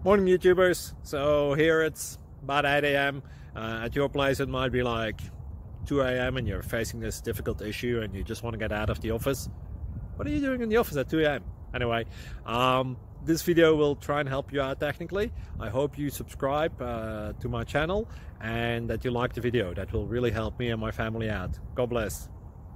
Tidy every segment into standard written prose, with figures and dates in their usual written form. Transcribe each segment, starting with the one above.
Morning YouTubers. So here it's about 8 a.m. At your place it might be like 2 a.m. and you're facing this difficult issue and you just want to get out of the office. What are you doing in the office at 2 a.m.? Anyway, this video will try and help you out technically. I hope you subscribe to my channel and that you like the video. That will really help me and my family out. God bless.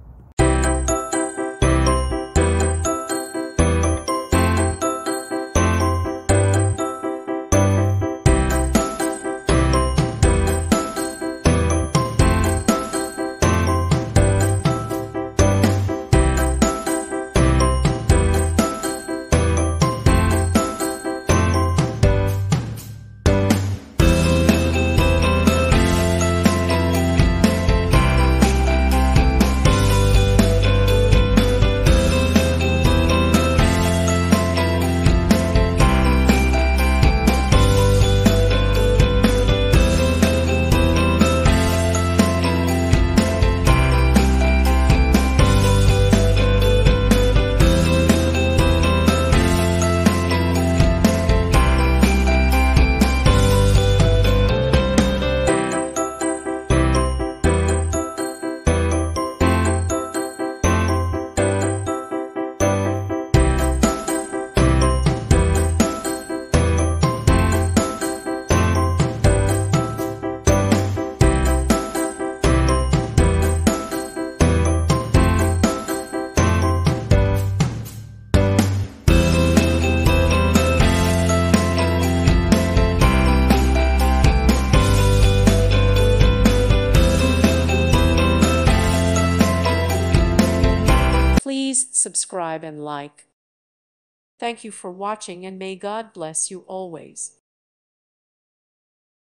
Please subscribe and like. Thank you for watching and may God bless you always.